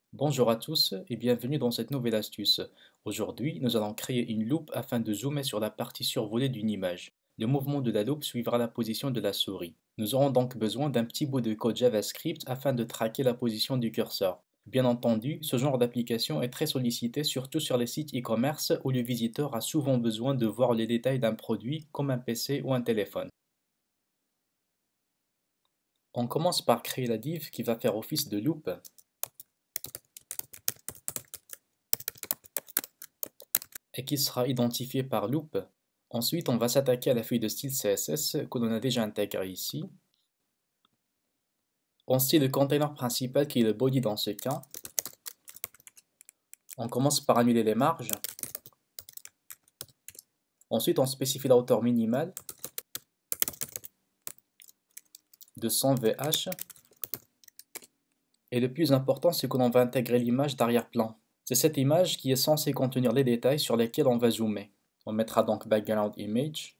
Bonjour à tous et bienvenue dans cette nouvelle astuce. Aujourd'hui, nous allons créer une loupe afin de zoomer sur la partie survolée d'une image. Le mouvement de la loupe suivra la position de la souris. Nous aurons donc besoin d'un petit bout de code JavaScript afin de traquer la position du curseur. Bien entendu, ce genre d'application est très sollicité surtout sur les sites e-commerce où le visiteur a souvent besoin de voir les détails d'un produit comme un PC ou un téléphone. On commence par créer la div qui va faire office de loupe et qui sera identifié par loop. Ensuite, on va s'attaquer à la feuille de style CSS que l'on a déjà intégrée ici. En style de container principal qui est le body dans ce cas, on commence par annuler les marges. Ensuite, on spécifie la hauteur minimale de 100 VH. Et le plus important, c'est que l'on va intégrer l'image d'arrière-plan. C'est cette image qui est censée contenir les détails sur lesquels on va zoomer. On mettra donc background image.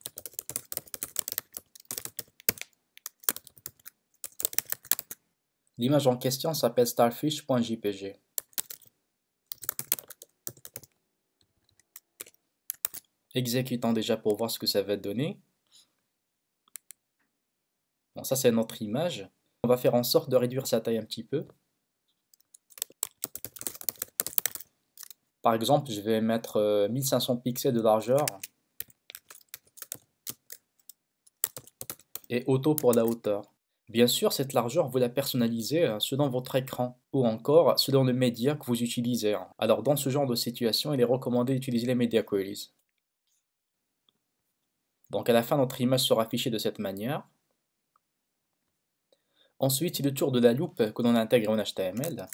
L'image en question s'appelle starfish.jpg. Exécutons déjà pour voir ce que ça va donner. Bon, ça c'est notre image. On va faire en sorte de réduire sa taille un petit peu. Par exemple, je vais mettre 1500 pixels de largeur et auto pour la hauteur. Bien sûr, cette largeur, vous la personnalisez selon votre écran ou encore selon le média que vous utilisez. Alors, dans ce genre de situation, il est recommandé d'utiliser les media queries. Donc, à la fin, notre image sera affichée de cette manière. Ensuite, c'est le tour de la loupe que l'on intègre en HTML.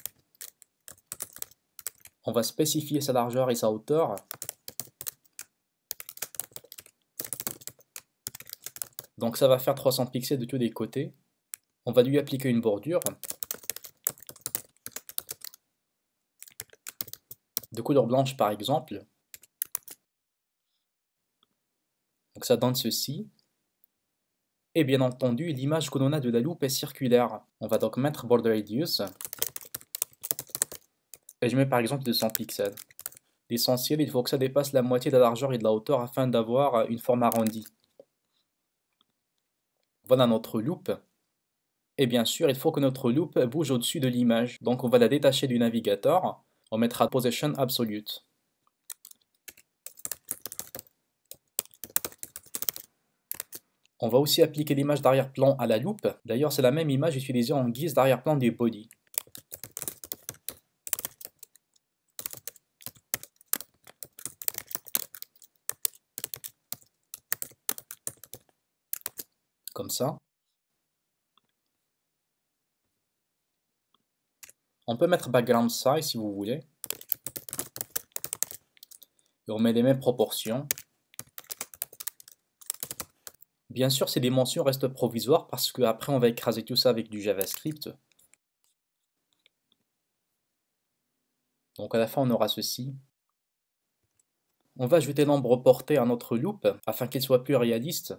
On va spécifier sa largeur et sa hauteur. Donc ça va faire 300 pixels de tous les côtés. On va lui appliquer une bordure de couleur blanche par exemple. Donc ça donne ceci. Et bien entendu, l'image que l'on a de la loupe est circulaire. On va donc mettre border radius. Et je mets par exemple 200 pixels. L'essentiel, il faut que ça dépasse la moitié de la largeur et de la hauteur afin d'avoir une forme arrondie. Voilà notre loupe. Et bien sûr, il faut que notre loupe bouge au-dessus de l'image. Donc on va la détacher du navigateur. On mettra position absolute. On va aussi appliquer l'image d'arrière-plan à la loupe. D'ailleurs, c'est la même image utilisée en guise d'arrière-plan du body. Comme ça. On peut mettre background size si vous voulez. Et on met les mêmes proportions. Bien sûr, ces dimensions restent provisoires parce qu'après on va écraser tout ça avec du JavaScript. Donc à la fin on aura ceci. On va ajouter nombre porté à notre loop afin qu'il soit plus réaliste.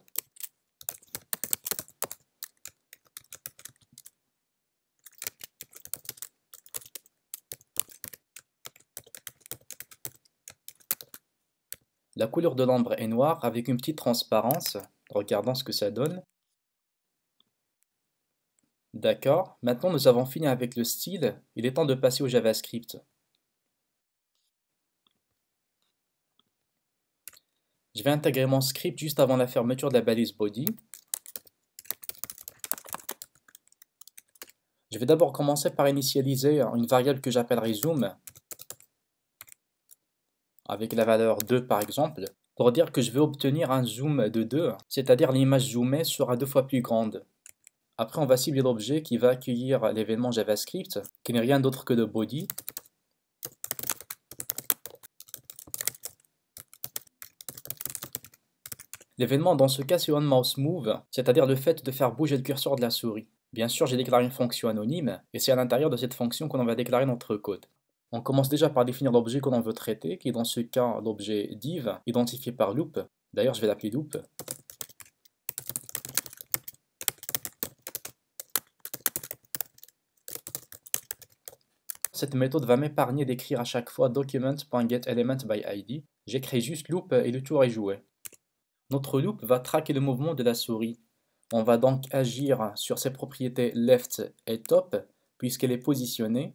La couleur de l'ombre est noire avec une petite transparence. Regardons ce que ça donne. D'accord, maintenant nous avons fini avec le style. Il est temps de passer au JavaScript. Je vais intégrer mon script juste avant la fermeture de la balise body. Je vais d'abord commencer par initialiser une variable que j'appellerai zoom avec la valeur 2 par exemple, pour dire que je vais obtenir un zoom de 2, c'est-à-dire l'image zoomée sera 2 fois plus grande. Après on va cibler l'objet qui va accueillir l'événement JavaScript, qui n'est rien d'autre que le body. L'événement dans ce cas c'est onMouseMove, c'est-à-dire le fait de faire bouger le curseur de la souris. Bien sûr j'ai déclaré une fonction anonyme, et c'est à l'intérieur de cette fonction qu'on va déclarer notre code. On commence déjà par définir l'objet que l'on veut traiter, qui est dans ce cas l'objet div, identifié par loop. D'ailleurs je vais l'appeler loop. cette méthode va m'épargner d'écrire à chaque fois document.getElementById. J'ai créé juste loop et le tour est joué. Notre loop va traquer le mouvement de la souris. On va donc agir sur ses propriétés left et top, puisqu'elle est positionnée.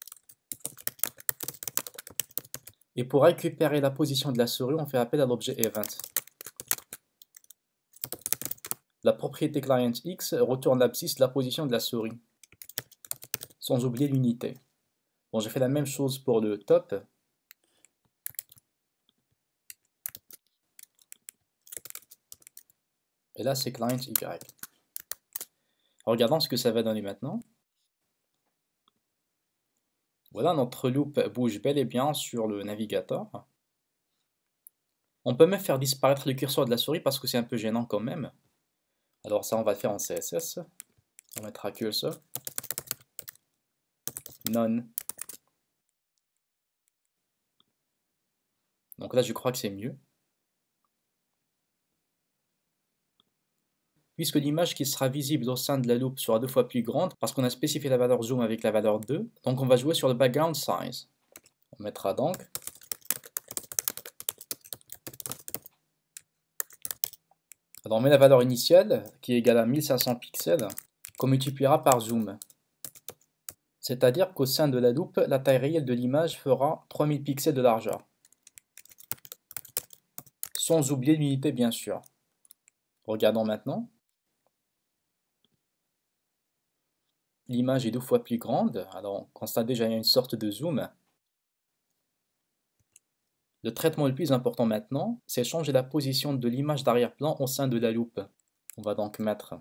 Et pour récupérer la position de la souris, on fait appel à l'objet event. La propriété clientX retourne l'abscisse de la position de la souris, sans oublier l'unité. Bon, j'ai fait la même chose pour le top. Et là, c'est client Y. Regardons ce que ça va donner maintenant. Voilà, notre loop bouge bel et bien sur le navigateur. On peut même faire disparaître le curseur de la souris parce que c'est un peu gênant quand même. Alors ça, on va le faire en CSS. On mettra cursor. None. Donc là, je crois que c'est mieux. Puisque l'image qui sera visible au sein de la loupe sera 2 fois plus grande, parce qu'on a spécifié la valeur zoom avec la valeur 2, donc on va jouer sur le background size. On mettra donc alors on met la valeur initiale, qui est égale à 1500 pixels, qu'on multipliera par zoom. C'est-à-dire qu'au sein de la loupe, la taille réelle de l'image fera 3000 pixels de largeur. Sans oublier l'unité bien sûr. Regardons maintenant. L'image est 2 fois plus grande, alors on constate déjà une sorte de zoom. Le traitement le plus important maintenant, c'est changer la position de l'image d'arrière-plan au sein de la loupe. On va donc mettre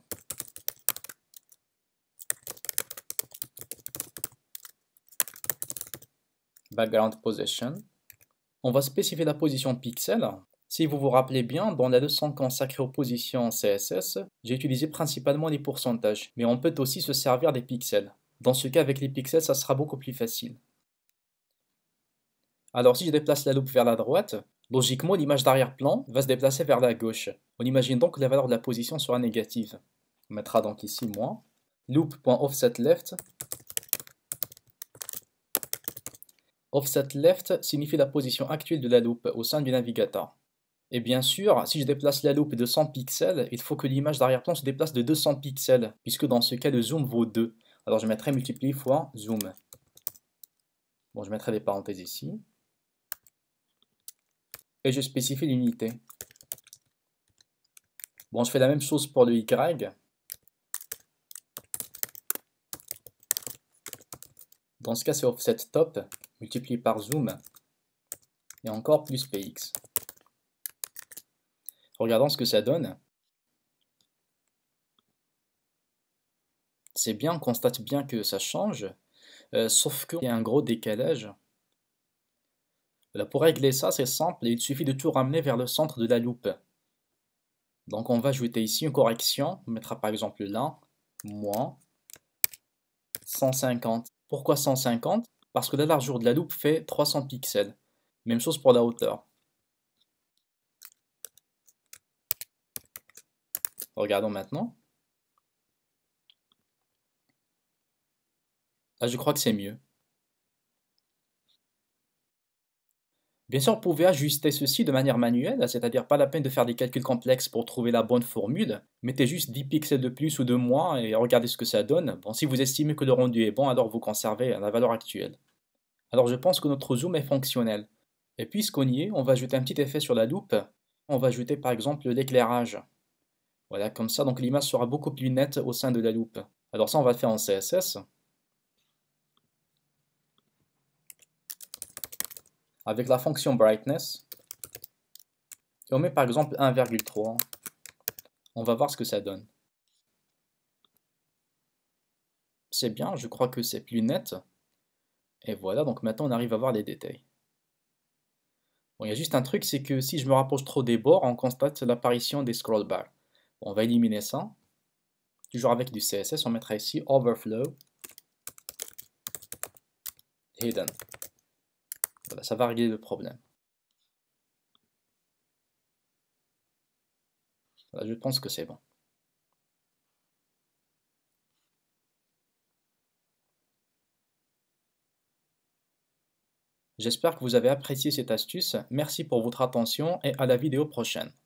background position. On va spécifier la position pixel. Si vous vous rappelez bien, dans la leçon consacrée aux positions CSS, j'ai utilisé principalement les pourcentages, mais on peut aussi se servir des pixels. Dans ce cas, avec les pixels, ça sera beaucoup plus facile. Alors si je déplace la loupe vers la droite, logiquement l'image d'arrière-plan va se déplacer vers la gauche. On imagine donc que la valeur de la position sera négative. On mettra donc ici moins. Loop.offsetLeft. Offset left signifie la position actuelle de la loupe au sein du navigateur. Et bien sûr, si je déplace la loupe de 100 pixels, il faut que l'image d'arrière-plan se déplace de 200 pixels, puisque dans ce cas, le zoom vaut 2. Alors je mettrai multiplié fois zoom. Bon, je mettrai des parenthèses ici. Et je spécifie l'unité. Bon, je fais la même chose pour le Y. Dans ce cas, c'est offset top, multiplié par zoom, et encore plus px. Regardons ce que ça donne. C'est bien, on constate bien que ça change, sauf qu'il y a un gros décalage. Là, pour régler ça, c'est simple, il suffit de tout ramener vers le centre de la loupe. Donc on va ajouter ici une correction, on mettra par exemple là, moins 150. Pourquoi 150? Parce que la largeur de la loupe fait 300 pixels. Même chose pour la hauteur. Regardons maintenant. Là, je crois que c'est mieux. Bien sûr, vous pouvez ajuster ceci de manière manuelle, c'est-à-dire pas la peine de faire des calculs complexes pour trouver la bonne formule. Mettez juste 10 pixels de plus ou de moins et regardez ce que ça donne. Bon, si vous estimez que le rendu est bon, alors vous conservez la valeur actuelle. Alors je pense que notre zoom est fonctionnel. Et puisqu'on y est, on va ajouter un petit effet sur la loupe. On va ajouter par exemple l'éclairage. Voilà, comme ça, donc l'image sera beaucoup plus nette au sein de la loupe. Alors ça, on va le faire en CSS. Avec la fonction brightness. Et on met par exemple 1,3. On va voir ce que ça donne. C'est bien, je crois que c'est plus net. Et voilà, donc maintenant on arrive à voir les détails. Bon, il y a juste un truc, c'est que si je me rapproche trop des bords, on constate l'apparition des scroll bars. Bon, on va éliminer ça. Toujours avec du CSS, on mettra ici overflow hidden. Voilà, ça va régler le problème. Voilà, je pense que c'est bon. J'espère que vous avez apprécié cette astuce. Merci pour votre attention et à la vidéo prochaine.